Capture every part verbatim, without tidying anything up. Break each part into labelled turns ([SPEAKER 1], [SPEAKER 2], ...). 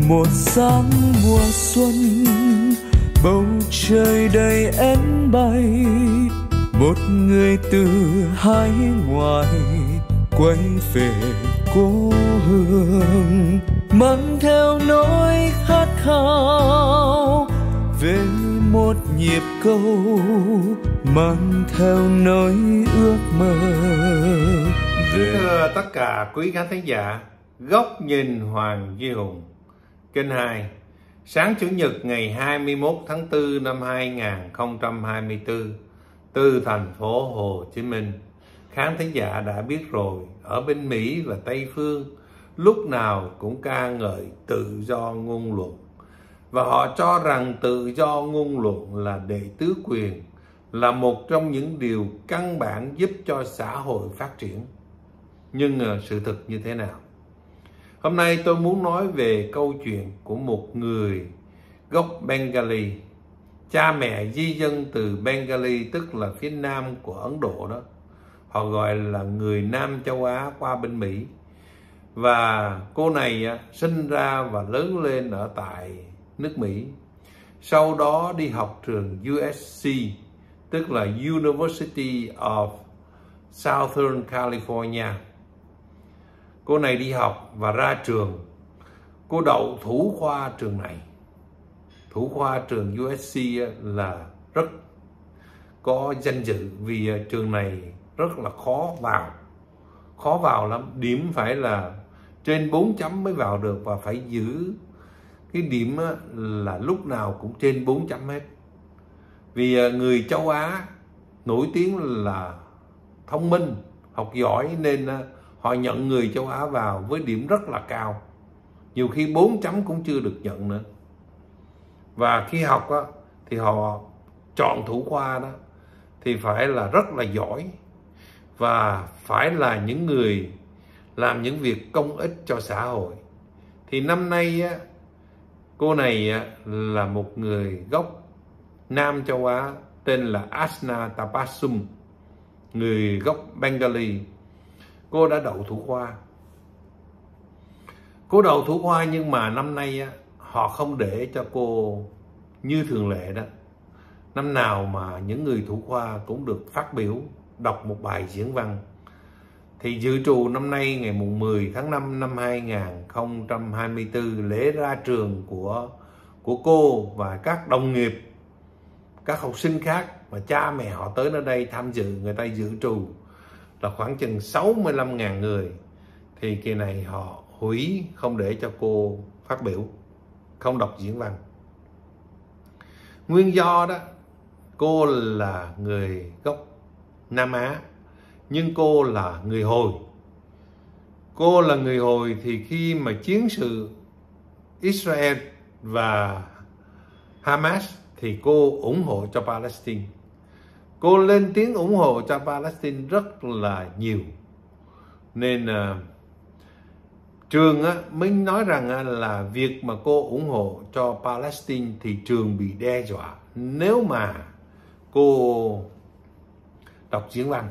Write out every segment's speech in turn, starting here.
[SPEAKER 1] Một sáng mùa xuân, bầu trời đầy én bay, một người từ hải ngoại quay về cố hương, mang theo nỗi khát khao về một nhịp câu, mang theo nỗi ước mơ về.
[SPEAKER 2] Thưa tất cả quý khán thính giả, Góc Nhìn Hoàng Duy Hùng, kênh hai, sáng Chủ nhật ngày hai mươi mốt tháng tư năm hai nghìn không trăm hai mươi tư, từ thành phố Hồ Chí Minh. Khán thính giả đã biết rồi, ở bên Mỹ và Tây Phương lúc nào cũng ca ngợi tự do ngôn luận, và họ cho rằng tự do ngôn luận là đệ tứ quyền, là một trong những điều căn bản giúp cho xã hội phát triển. Nhưng sự thật như thế nào? Hôm nay tôi muốn nói về câu chuyện của một người gốc Bengali, cha mẹ di dân từ Bengali, tức là phía nam của Ấn Độ đó. Họ gọi là người Nam châu Á qua bên Mỹ. Và cô này sinh ra và lớn lên ở tại nước Mỹ. Sau đó đi học trường U S C, tức là University of Southern California. Cô này đi học và ra trường, cô đậu thủ khoa trường này. Thủ khoa trường U S C là rất có danh dự, vì trường này rất là khó vào. Khó vào lắm, điểm phải là trên bốn chấm mới vào được, và phải giữ cái điểm là lúc nào cũng trên bốn chấm hết. Vì người châu Á nổi tiếng là thông minh, học giỏi, nên họ nhận người châu Á vào với điểm rất là cao. Nhiều khi bốn chấm cũng chưa được nhận nữa. Và khi học á, thì họ chọn thủ khoa đó thì phải là rất là giỏi, và phải là những người làm những việc công ích cho xã hội. Thì năm nay á, cô này á, là một người gốc Nam châu Á tên là Asna Tabassum, người gốc Bengali. Cô đã đậu thủ khoa. Cô đậu thủ khoa nhưng mà năm nay á, họ không để cho cô như thường lệ đó. Năm nào mà những người thủ khoa cũng được phát biểu, đọc một bài diễn văn. Thì dự trù năm nay ngày mười tháng năm năm hai nghìn không trăm hai mươi tư, lễ ra trường của, của cô và các đồng nghiệp, các học sinh khác và cha mẹ họ tới nơi đây tham dự. Người ta dự trù là khoảng chừng sáu mươi lăm nghìn người. Thì kỳ này họ hủy, không để cho cô phát biểu, không đọc diễn văn. Nguyên do đó, cô là người gốc Nam Á, nhưng cô là người Hồi. Cô là người Hồi thì khi mà chiến sự Israel và Hamas thì cô ủng hộ cho Palestine. Cô lên tiếng ủng hộ cho Palestine rất là nhiều. Nên uh, trường á, mới nói rằng á, là việc mà cô ủng hộ cho Palestine thì trường bị đe dọa nếu mà cô đọc diễn văn.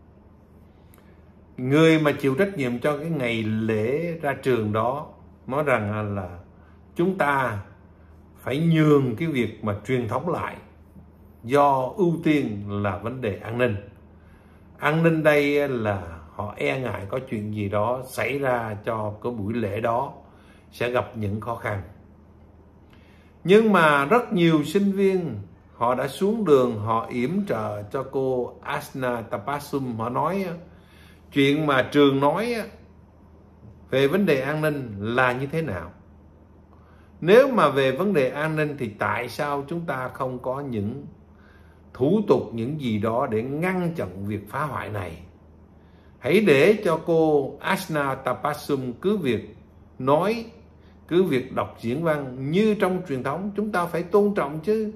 [SPEAKER 2] Người mà chịu trách nhiệm cho cái ngày lễ ra trường đó nói rằng là chúng ta phải nhường cái việc mà truyền thống lại, do ưu tiên là vấn đề an ninh. An ninh đây là họ e ngại có chuyện gì đó xảy ra cho cái buổi lễ đó sẽ gặp những khó khăn. Nhưng mà rất nhiều sinh viên họ đã xuống đường, họ yểm trợ cho cô Asna Tabassum. Họ nói chuyện mà trường nói về vấn đề an ninh là như thế nào. Nếu mà về vấn đề an ninh thì tại sao chúng ta không có những thủ tục, những gì đó để ngăn chặn việc phá hoại này? Hãy để cho cô Asna Tabassum cứ việc nói, cứ việc đọc diễn văn như trong truyền thống. Chúng ta phải tôn trọng chứ.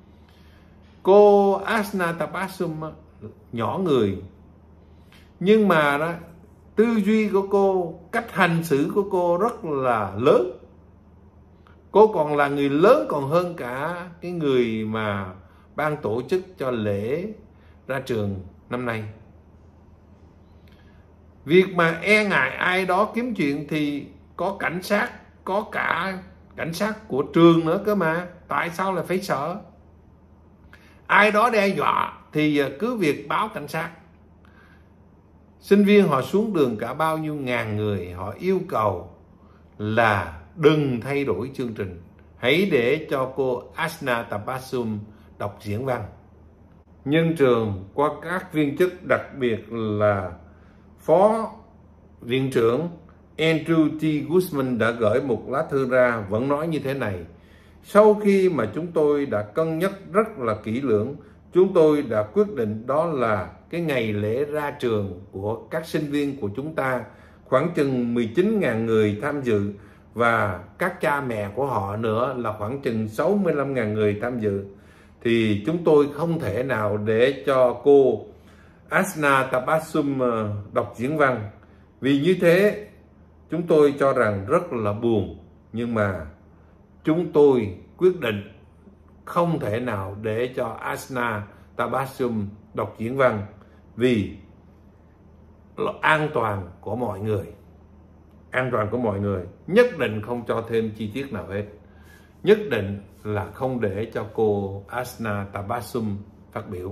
[SPEAKER 2] Cô Asna Tabassum nhỏ người, nhưng mà đó, tư duy của cô, cách hành xử của cô rất là lớn. Cô còn là người lớn còn hơn cả cái người mà ban tổ chức cho lễ ra trường năm nay. Việc mà e ngại ai đó kiếm chuyện thì có cảnh sát, có cả cảnh sát của trường nữa cơ mà. Tại sao lại phải sợ? Ai đó đe dọa thì cứ việc báo cảnh sát. Sinh viên họ xuống đường cả bao nhiêu ngàn người, họ yêu cầu là đừng thay đổi chương trình, hãy để cho cô Asna Tabassum đọc diễn văn. Nhưng trường qua các viên chức, đặc biệt là Phó Viện trưởng Andrew T. Guzman đã gửi một lá thư ra, vẫn nói như thế này: sau khi mà chúng tôi đã cân nhắc rất là kỹ lưỡng, chúng tôi đã quyết định đó là cái ngày lễ ra trường của các sinh viên của chúng ta, khoảng chừng mười chín nghìn người tham dự, và các cha mẹ của họ nữa là khoảng chừng sáu mươi lăm nghìn người tham dự. Thì chúng tôi không thể nào để cho cô Asna Tabassum đọc diễn văn. Vì như thế, chúng tôi cho rằng rất là buồn. Nhưng mà chúng tôi quyết định không thể nào để cho Asna Tabassum đọc diễn văn, vì an toàn của mọi người. An toàn của mọi người. Nhất định không cho thêm chi tiết nào hết. Nhất định là không để cho cô Asna Tabassum phát biểu.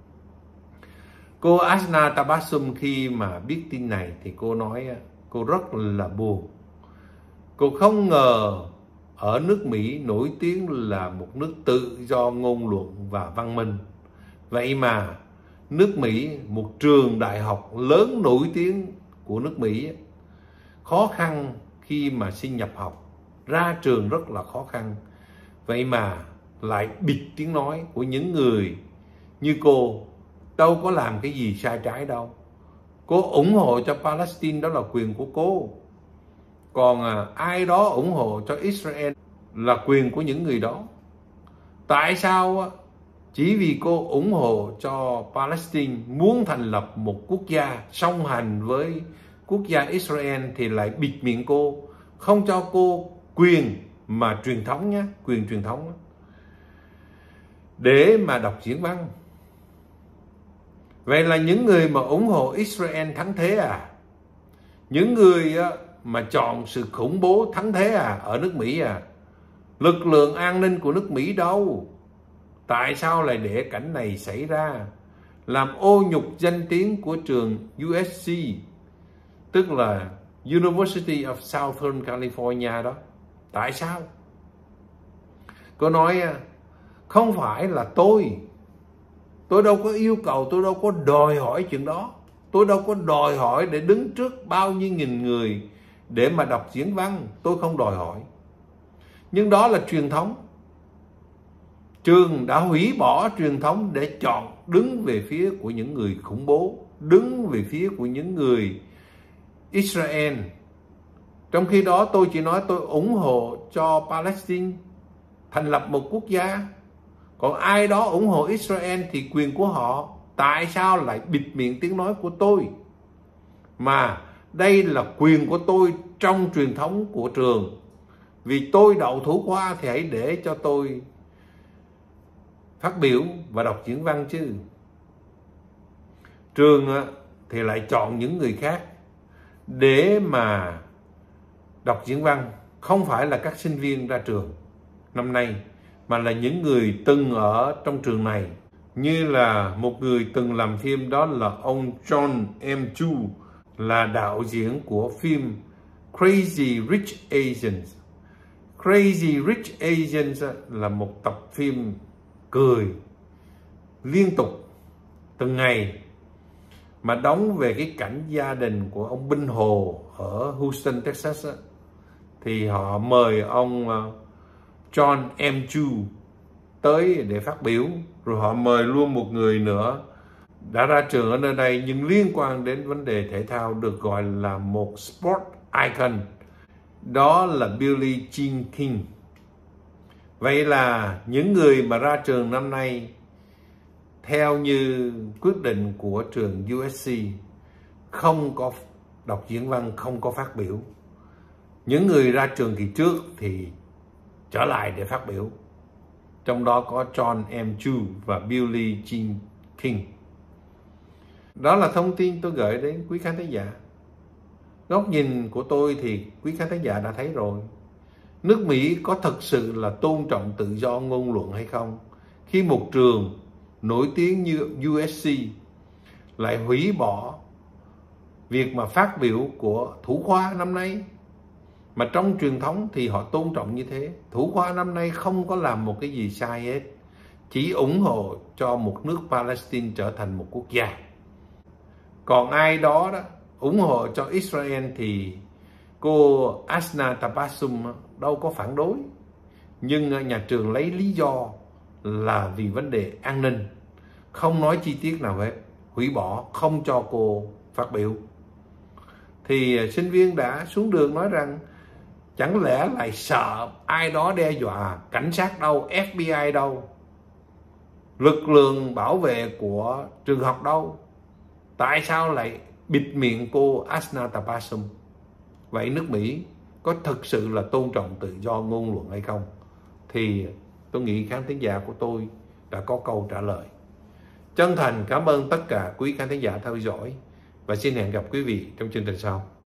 [SPEAKER 2] Cô Asna Tabassum khi mà biết tin này thì cô nói cô rất là buồn. Cô không ngờ ở nước Mỹ nổi tiếng là một nước tự do ngôn luận và văn minh, vậy mà nước Mỹ, một trường đại học lớn nổi tiếng của nước Mỹ, khó khăn khi mà xin nhập học, ra trường rất là khó khăn. Vậy mà lại bịt tiếng nói của những người như cô. Đâu có làm cái gì sai trái đâu. Cô ủng hộ cho Palestine, đó là quyền của cô. Còn à, ai đó ủng hộ cho Israel là quyền của những người đó. Tại sao chỉ vì cô ủng hộ cho Palestine, muốn thành lập một quốc gia song hành với quốc gia Israel, thì lại bịt miệng cô, không cho cô quyền mà truyền thống nhé, quyền truyền thống để mà đọc diễn văn. Vậy là những người mà ủng hộ Israel thắng thế à? Những người mà chọn sự khủng bố thắng thế à? Ở nước Mỹ à? Lực lượng an ninh của nước Mỹ đâu? Tại sao lại để cảnh này xảy ra? Làm ô nhục danh tiếng của trường U S C, tức là University of Southern California đó. Tại sao? Cô nói không phải là tôi. Tôi đâu có yêu cầu, tôi đâu có đòi hỏi chuyện đó. Tôi đâu có đòi hỏi để đứng trước bao nhiêu nghìn người để mà đọc diễn văn. Tôi không đòi hỏi. Nhưng đó là truyền thống. Trường đã hủy bỏ truyền thống để chọn đứng về phía của những người khủng bố, đứng về phía của những người Israel. Trong khi đó tôi chỉ nói tôi ủng hộ cho Palestine thành lập một quốc gia. Còn ai đó ủng hộ Israel thì quyền của họ. Tại sao lại bịt miệng tiếng nói của tôi? Mà đây là quyền của tôi trong truyền thống của trường. Vì tôi đậu thủ khoa thì hãy để cho tôi phát biểu và đọc diễn văn chứ. Trường thì lại chọn những người khác để mà đọc diễn văn. Không phải là các sinh viên ra trường năm nay, mà là những người từng ở trong trường này. Như là một người từng làm phim, đó là ông John M. Chu, là đạo diễn của phim Crazy Rich Asians. Crazy Rich Asians là một tập phim cười liên tục từng ngày, mà đóng về cái cảnh gia đình của ông Binh Hồ ở Houston, Texas. Thì họ mời ông John M. Chu tới để phát biểu. Rồi họ mời luôn một người nữa đã ra trường ở nơi đây nhưng liên quan đến vấn đề thể thao, được gọi là một sport icon, đó là Billie Jean King. Vậy là những người mà ra trường năm nay theo như quyết định của trường U S C không có đọc diễn văn, không có phát biểu. Những người ra trường kỳ trước thì trở lại để phát biểu. Trong đó có John M. Chu và Billie Jean King. Đó là thông tin tôi gửi đến quý khán thính giả. Góc nhìn của tôi thì quý khán thính giả đã thấy rồi. nước Mỹ có thực sự là tôn trọng tự do ngôn luận hay không khi một trường nổi tiếng như u ét xê lại hủy bỏ việc mà phát biểu của thủ khoa năm nay? Mà trong truyền thống thì họ tôn trọng như thế. Thủ khoa năm nay không có làm một cái gì sai hết, chỉ ủng hộ cho một nước Palestine trở thành một quốc gia. Còn ai đó đó ủng hộ cho Israel thì cô Asna Tabassum đâu có phản đối. Nhưng nhà trường lấy lý do là vì vấn đề an ninh, không nói chi tiết nào hết, hủy bỏ, không cho cô phát biểu. Thì sinh viên đã xuống đường nói rằng chẳng lẽ lại sợ ai đó đe dọa, cảnh sát đâu, ép bê i đâu, lực lượng bảo vệ của trường học đâu, tại sao lại bịt miệng cô Asna Tabassum? Vậy nước Mỹ có thực sự là tôn trọng tự do ngôn luận hay không? Thì tôi nghĩ khán thính giả của tôi đã có câu trả lời. Chân thành cảm ơn tất cả quý khán thính giả theo dõi và xin hẹn gặp quý vị trong chương trình sau.